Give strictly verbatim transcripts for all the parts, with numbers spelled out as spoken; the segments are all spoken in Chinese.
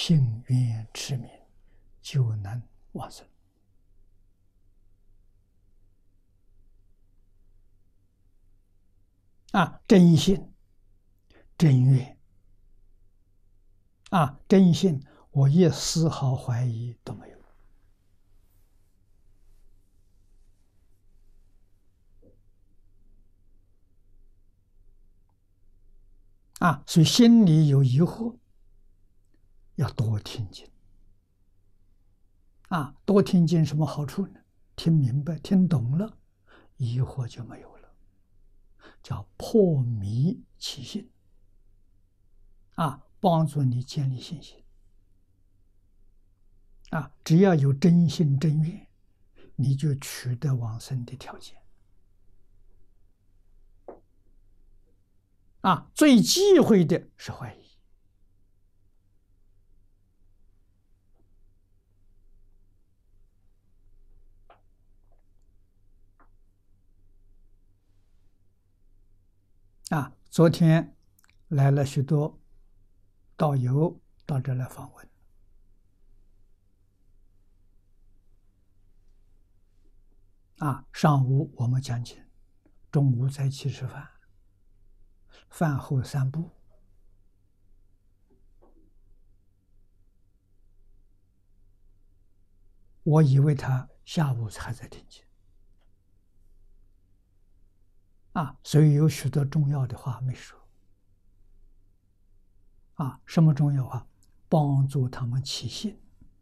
信愿持名，就能往生。啊，真信、真愿，啊，真信，我一丝毫怀疑都没有。啊，所以心里有疑惑，要多听经。啊，多听经什么好处呢？听明白、听懂了，疑惑就没有了，叫破迷起信。啊，帮助你建立信心。啊，只要有真心真愿，你就取得往生的条件。啊，最忌讳的是怀疑。啊，昨天来了许多导游到这来访问。啊，上午我们讲经，中午在一起吃饭，饭后散步。我以为他下午还在听经。啊，所以有许多重要的话没说。啊，什么重要话？帮助他们起信。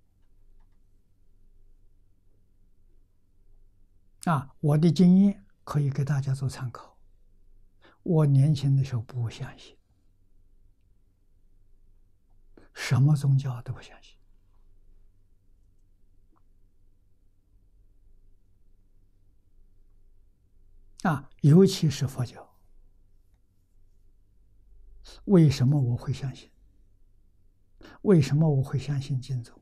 啊，我的经验可以给大家做参考。我年轻的时候不相信，什么宗教都不相信。啊，尤其是佛教。为什么我会相信？为什么我会相信经宗？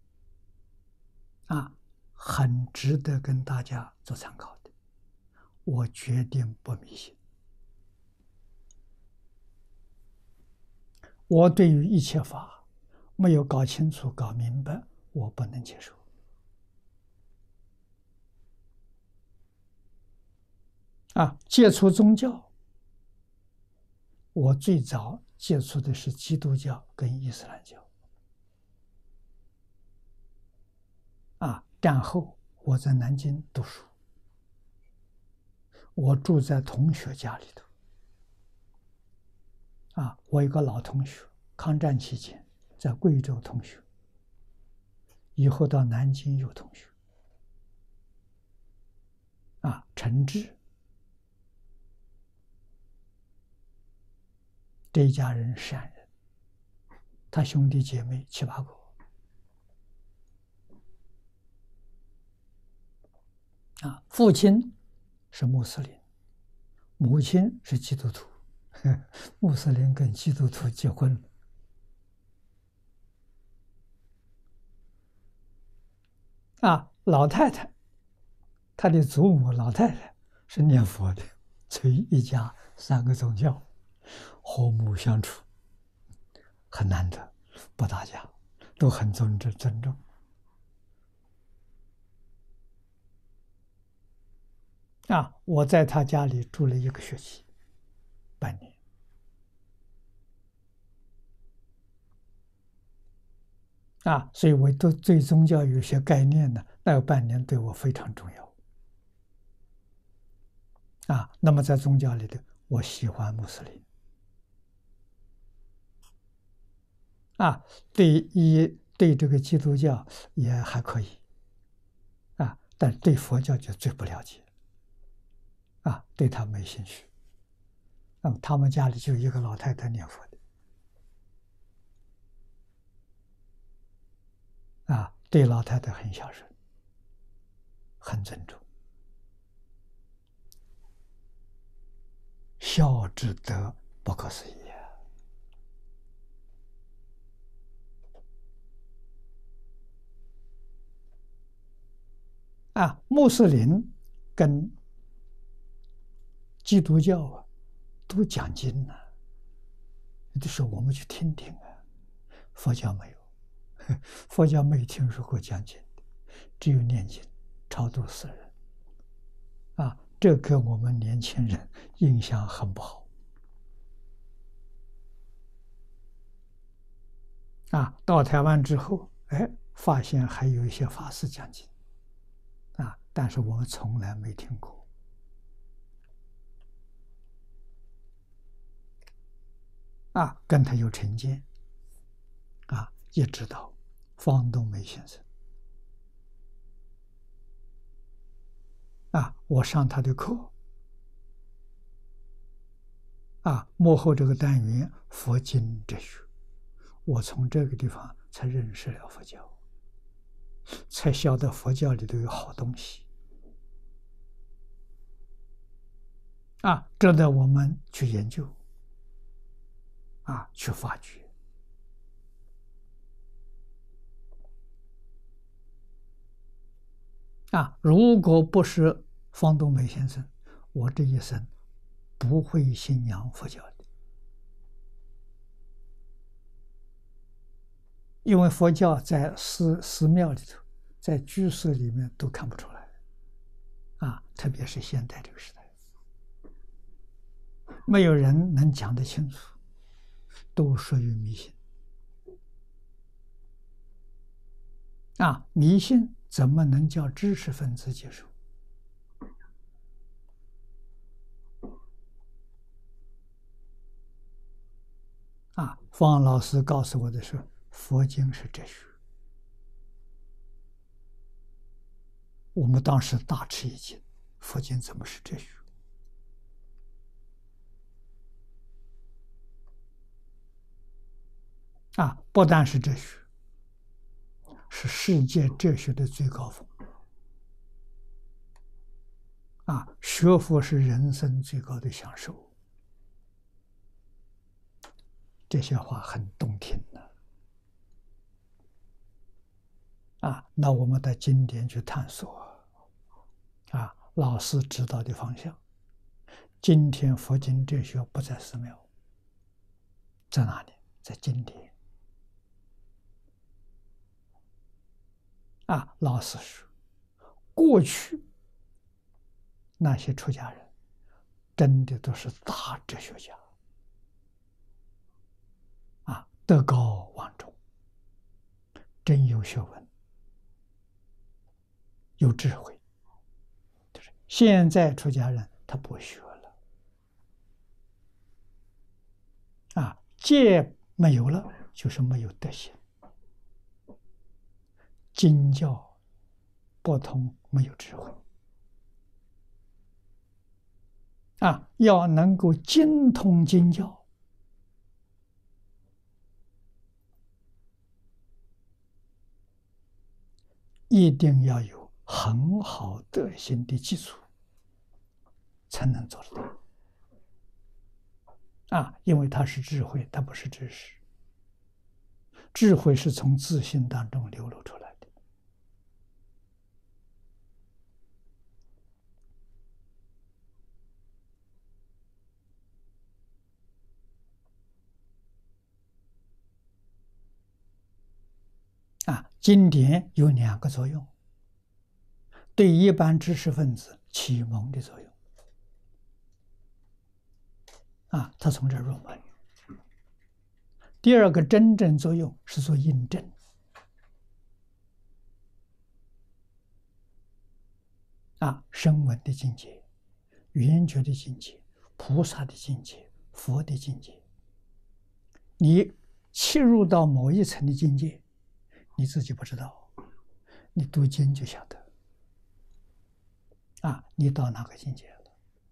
啊，很值得跟大家做参考的。我决定不迷信。我对于一切法没有搞清楚、搞明白，我不能接受。啊，接触宗教，我最早接触的是基督教跟伊斯兰教。啊，战后我在南京读书，我住在同学家里头。啊，我有个老同学，抗战期间在贵州同学，以后到南京有同学。啊，陈志，这一家人善人，他兄弟姐妹七八个。啊，父亲是穆斯林，母亲是基督徒。穆斯林跟基督徒结婚了。啊，老太太，她的祖母老太太是念佛的，所以一家三个宗教和睦相处，很难得，不打架，都很尊重尊重。啊，我在他家里住了一个学期，半年。啊，所以我都对宗教有些概念呢，那个半年对我非常重要。啊，那么在宗教里头，我喜欢穆斯林。啊，对一对这个基督教也还可以。啊，但对佛教就最不了解。啊，对他没兴趣。那么他们家里就一个老太太念佛的。啊，对老太太很孝顺，很尊重。孝之德不可思议。啊，穆斯林跟基督教啊，都讲经呢、啊，就说我们去听听啊。佛教没有， 佛教没听说过讲经的，只有念经、超度死人。啊，这给我们年轻人印象很不好。啊，到台湾之后，哎，发现还有一些法师讲经，啊，但是我们从来没听过。啊，跟他有成见，啊，也知道方东梅先生。啊，我上他的课，啊，幕后这个单元佛经哲学，我从这个地方才认识了佛教，才晓得佛教里头有好东西，啊，值得我们去研究，啊，去发掘。啊，如果不是方东梅先生，我这一生不会信仰佛教的，因为佛教在寺寺庙里头，在居室里面都看不出来，啊，特别是现代这个时代，没有人能讲得清楚，都属于迷信。啊，迷信怎么能叫知识分子接受？啊，方老师告诉我的是，佛经是哲学。我们当时大吃一惊，佛经怎么是哲学？啊，不但是哲学，是世界哲学的最高峰。啊，学佛是人生最高的享受。这些话很动听的。啊，那我们到经典去探索，啊，老师指导的方向。今天佛经哲学不在寺庙，在哪里？在经典。啊，老师说，过去那些出家人真的都是大哲学家，啊，德高望重，真有学问，有智慧。就是现在出家人他不学了，啊，戒没有了，就是没有德行。经教不通，没有智慧。啊，要能够精通经教，一定要有很好德行的基础，才能做得到。啊，因为它是智慧，它不是知识。智慧是从自信当中流露出来的。啊，经典有两个作用，对一般知识分子启蒙的作用。啊，他从这入门。第二个真正作用是做印证。啊，声闻的境界、圆觉的境界、菩萨的境界、佛的境界，你切入到某一层的境界，你自己不知道，你读经就晓得。啊，你到哪个境界了？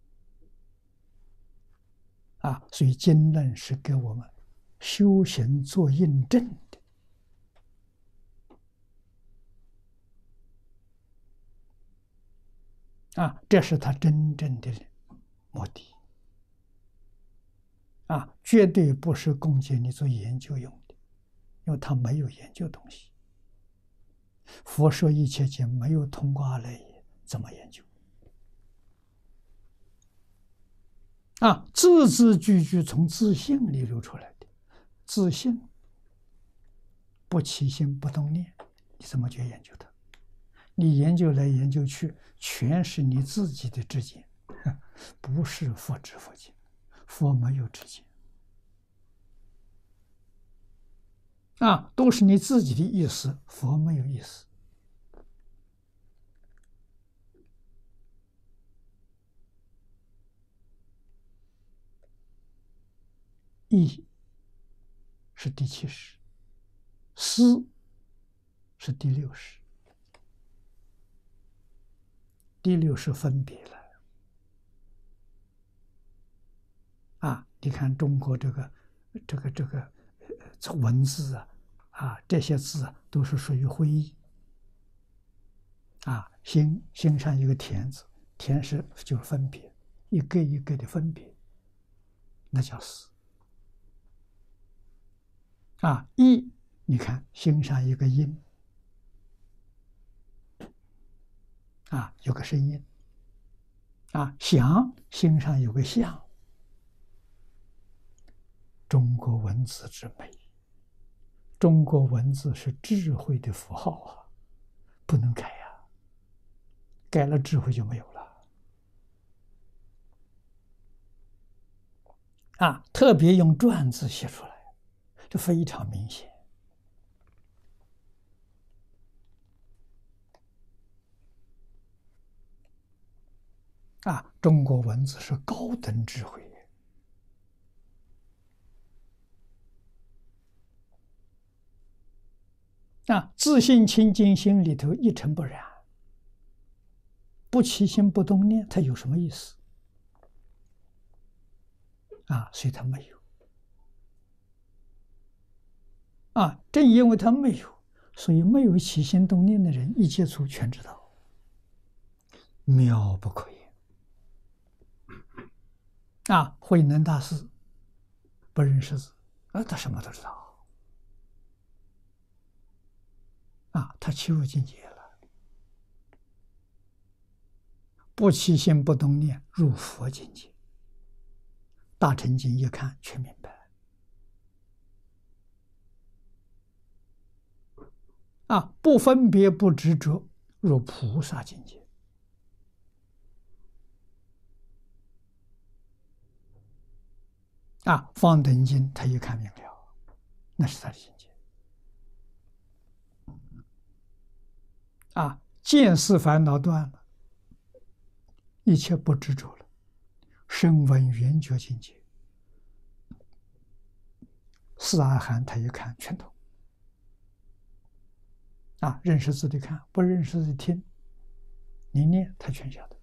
啊，所以经论是给我们修行做印证的。啊，这是他真正的目的。啊，绝对不是供给你做研究用的，因为他没有研究东西。佛说一切经没有通过阿赖耶，怎么研究？啊，字字句句从自信里流出来的，自信不起心不动念，你怎么去研究它？你研究来研究去，全是你自己的知见，不是佛知佛见，佛没有知见啊，都是你自己的意思，佛没有意思。意是第七识，思是第六识，第六识分别了啊！你看中国这个这个这个呃文字啊啊，这些字啊都是属于会意啊。心心上有个田字，田是就是分别，一个一个的分别，那叫思啊。意，你看心上一个音啊，有个声音啊。想，心上有个相。中国文字之美，中国文字是智慧的符号啊，不能改呀、啊，改了智慧就没有了啊！特别用篆字写出来，这非常明显啊！中国文字是高等智慧。啊，自信清净心里头一尘不染，不起心不动念，它有什么意思？啊，所以它没有。啊，正因为它没有，所以没有起心动念的人，一接触全知道，妙不可言。啊，慧能大师不认识字，啊，他什么都知道。啊，他切入境界了，不起心不动念，入佛境界。大乘经一看，全明白。啊，不分别不执着，入菩萨境界。啊，方等经他一看明了，那是他的境界。啊，见思烦恼断了，一切不执着了，声闻缘觉境界。四阿含他一看全通。啊，认识字的看，不认识字的听，你念他全晓得。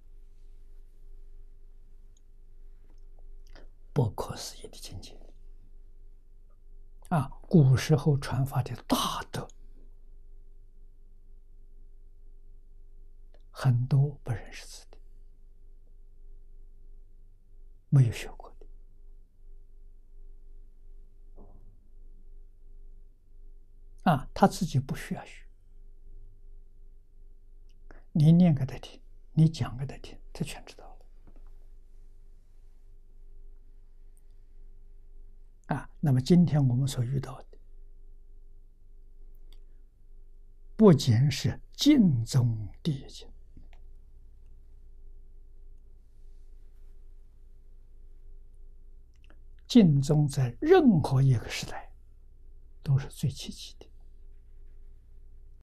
不可思议的境界啊！古时候传法的大德，很多不认识字的，没有学过的啊，他自己不需要学，你念给他听，你讲给他听，他全知道了啊。那么今天我们所遇到的，不仅是净宗第一经，净宗在任何一个时代都是最积极的。